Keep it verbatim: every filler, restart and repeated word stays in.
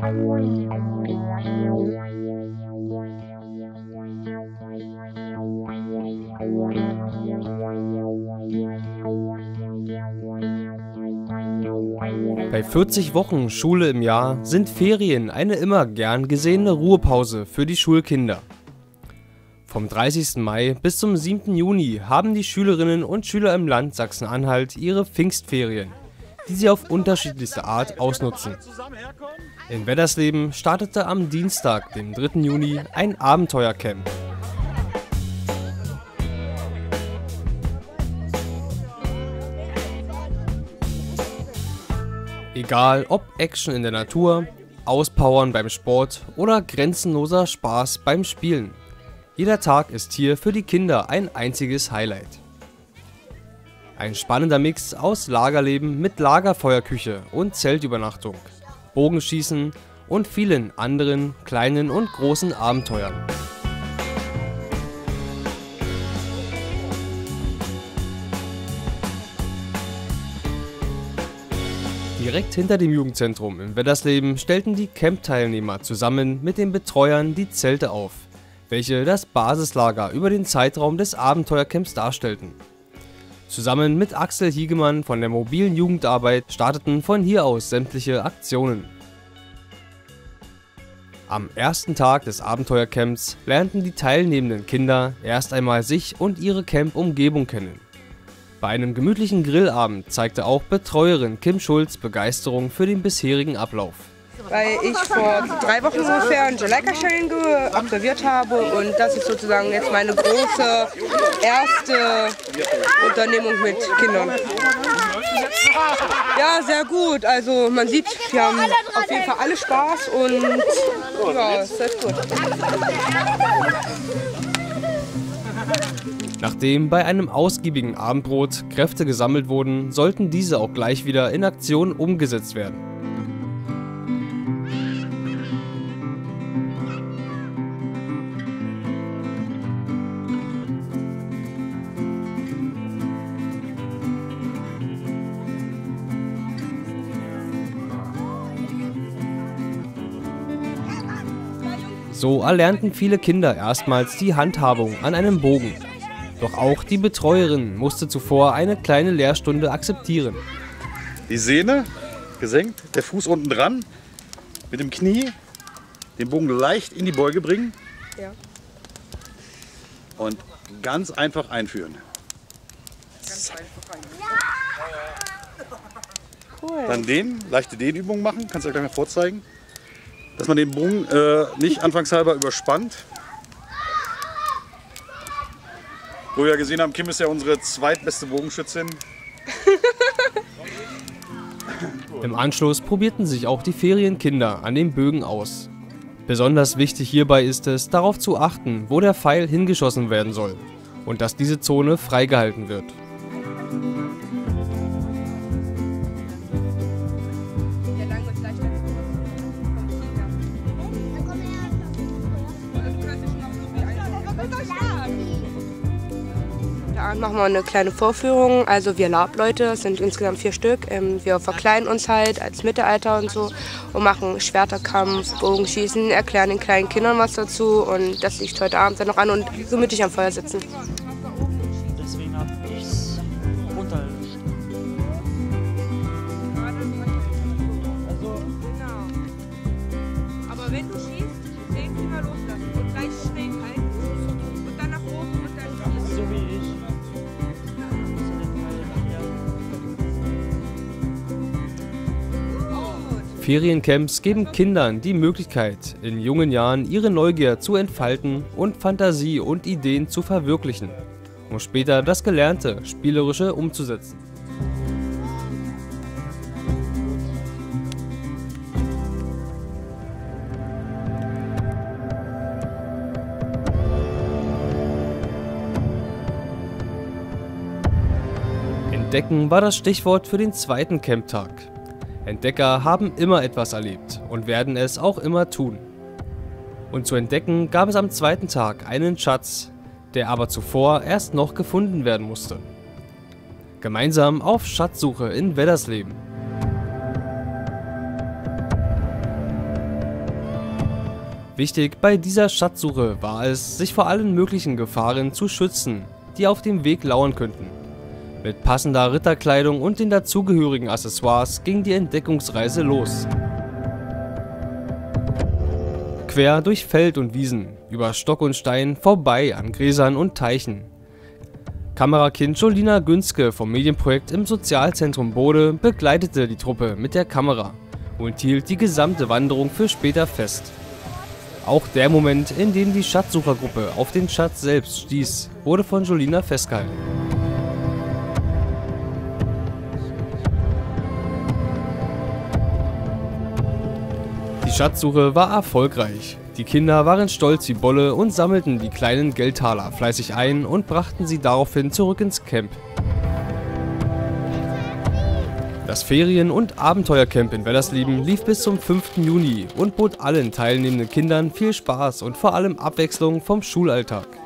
Bei vierzig Wochen Schule im Jahr sind Ferien eine immer gern gesehene Ruhepause für die Schulkinder. Vom dreißigsten Mai bis zum siebten Juni haben die Schülerinnen und Schüler im Land Sachsen-Anhalt ihre Pfingstferien, die sie auf unterschiedlichste Art ausnutzen. In Weddersleben startete am Dienstag, dem dritten Juni, ein Abenteuercamp. Egal ob Action in der Natur, Auspowern beim Sport oder grenzenloser Spaß beim Spielen. Jeder Tag ist hier für die Kinder ein einziges Highlight. Ein spannender Mix aus Lagerleben mit Lagerfeuerküche und Zeltübernachtung, Bogenschießen und vielen anderen kleinen und großen Abenteuern. Direkt hinter dem Jugendzentrum in Weddersleben stellten die Camp-Teilnehmer zusammen mit den Betreuern die Zelte auf, welche das Basislager über den Zeitraum des Abenteuercamps darstellten. Zusammen mit Axel Hiegemann von der mobilen Jugendarbeit starteten von hier aus sämtliche Aktionen. Am ersten Tag des Abenteuercamps lernten die teilnehmenden Kinder erst einmal sich und ihre Camp-Umgebung kennen. Bei einem gemütlichen Grillabend zeigte auch Betreuerin Kim Schulz Begeisterung für den bisherigen Ablauf. Weil ich vor drei Wochen ungefähr einen Jamaika-Sharing absolviert habe und das ist sozusagen jetzt meine große erste Unternehmung mit Kindern. Ja, sehr gut. Also man sieht, wir haben auf jeden Fall alle Spaß und ja, es ist gut. Nachdem bei einem ausgiebigen Abendbrot Kräfte gesammelt wurden, sollten diese auch gleich wieder in Aktion umgesetzt werden. So erlernten viele Kinder erstmals die Handhabung an einem Bogen. Doch auch die Betreuerin musste zuvor eine kleine Lehrstunde akzeptieren. Die Sehne gesenkt, der Fuß unten dran, mit dem Knie den Bogen leicht in die Beuge bringen. Ja. Und ganz einfach einführen. Ganz einfach cool. Dann den, leichte Dehnübungen machen, kannst du ja gleich mal vorzeigen. Dass man den Bogen äh, nicht anfangshalber überspannt. Wo wir ja gesehen haben, Kim ist ja unsere zweitbeste Bogenschützin. Im Anschluss probierten sich auch die Ferienkinder an den Bögen aus. Besonders wichtig hierbei ist es, darauf zu achten, wo der Pfeil hingeschossen werden soll und dass diese Zone freigehalten wird. Da machen wir eine kleine Vorführung, also wir Lab-Leute, es sind insgesamt vier Stück. Wir verkleiden uns halt als Mittelalter und so und machen Schwerterkampf, Bogenschießen, erklären den kleinen Kindern was dazu und das liegt heute Abend dann noch an und gemütlich am Feuer sitzen. Deswegen habe ich es runtergestellt. Aber wenn du schießt, den Finger loslassen und gleich schräg halten und dann nach oben und dann schießen. So wie ich. Feriencamps geben Kindern die Möglichkeit, in jungen Jahren ihre Neugier zu entfalten und Fantasie und Ideen zu verwirklichen, um später das Gelernte Spielerische umzusetzen. Entdecken war das Stichwort für den zweiten Camptag. Entdecker haben immer etwas erlebt und werden es auch immer tun. Und zu entdecken gab es am zweiten Tag einen Schatz, der aber zuvor erst noch gefunden werden musste. Gemeinsam auf Schatzsuche in Weddersleben. Wichtig bei dieser Schatzsuche war es, sich vor allen möglichen Gefahren zu schützen, die auf dem Weg lauern könnten. Mit passender Ritterkleidung und den dazugehörigen Accessoires ging die Entdeckungsreise los. Quer durch Feld und Wiesen, über Stock und Stein, vorbei an Gräsern und Teichen. Kamerakind Jolina Günske vom Medienprojekt im Sozialzentrum Bode begleitete die Truppe mit der Kamera und hielt die gesamte Wanderung für später fest. Auch der Moment, in dem die Schatzsuchergruppe auf den Schatz selbst stieß, wurde von Jolina festgehalten. Die Schatzsuche war erfolgreich. Die Kinder waren stolz wie Bolle und sammelten die kleinen Geldtaler fleißig ein und brachten sie daraufhin zurück ins Camp. Das Ferien- und Abenteuercamp in Wellerslieben lief bis zum fünften Juni und bot allen teilnehmenden Kindern viel Spaß und vor allem Abwechslung vom Schulalltag.